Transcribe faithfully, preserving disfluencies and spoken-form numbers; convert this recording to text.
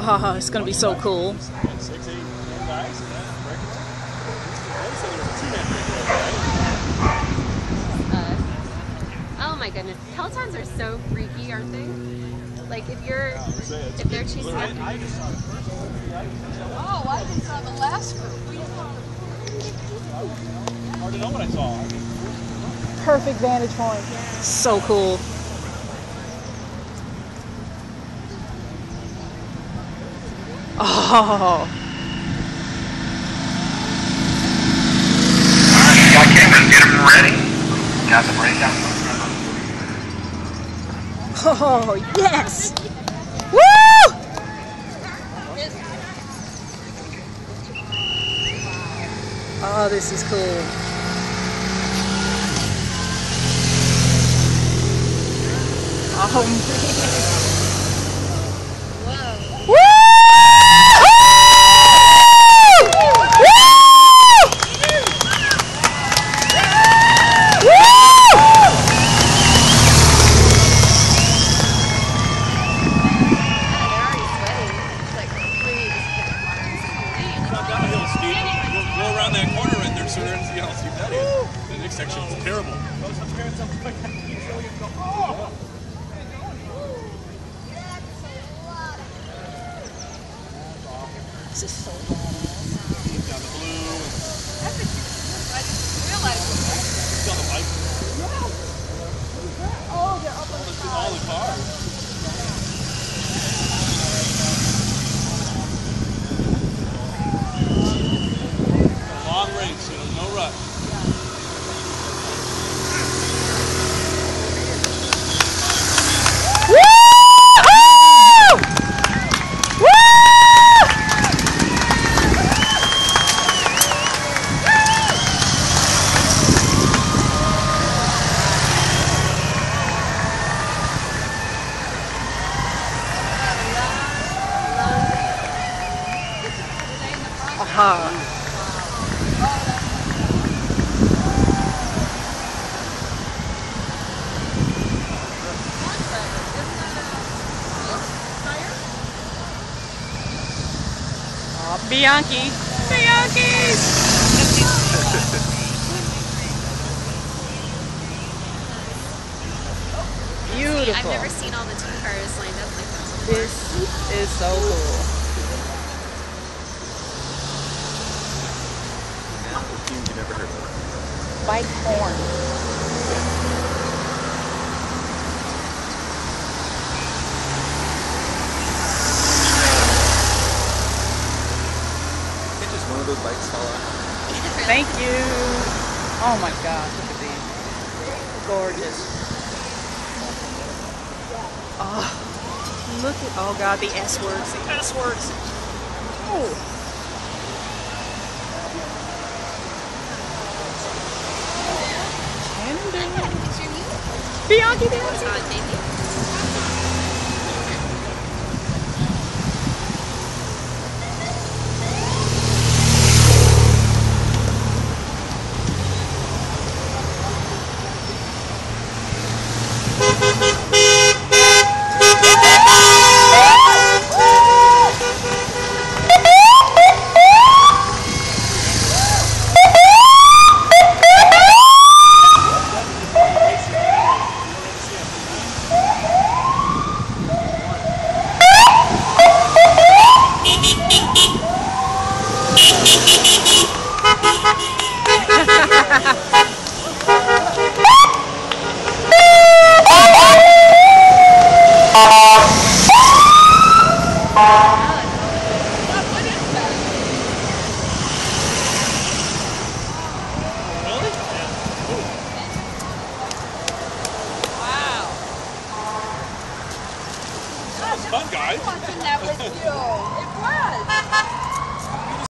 Oh, it's gonna be so cool. Oh my goodness, Pelotons are so freaky, aren't they? Like if you're, if they're chasing after you. Oh, I just saw the last group. I already know what I saw. Perfect vantage point. So cool. Oh. Alright, got cameras, get them ready. Got the breakdown. Oh, yes! Woo! Oh, this is cool. Oh, man. Whoa. Woo! Go around that corner right there, sir, and see how steep that is. The next section is terrible. This is so bad. Down the blue. I didn't realize it. Down the bike. Oh, they're up on the All the cars. Long race, you know, no rush. Aha. Oh, Bianchi. Bianchi's! Beautiful. I've never seen all the two cars lined up like that before. This is so cool. You never heard of it. Bike horn. Just one of those bikes fell off. Thank you. Oh my gosh, look at these. Gorgeous. Oh, look at, oh god, the S works, the S works. Oh. Bianchi, Bianchi. Uh, thank you. Fun, guys. watching that.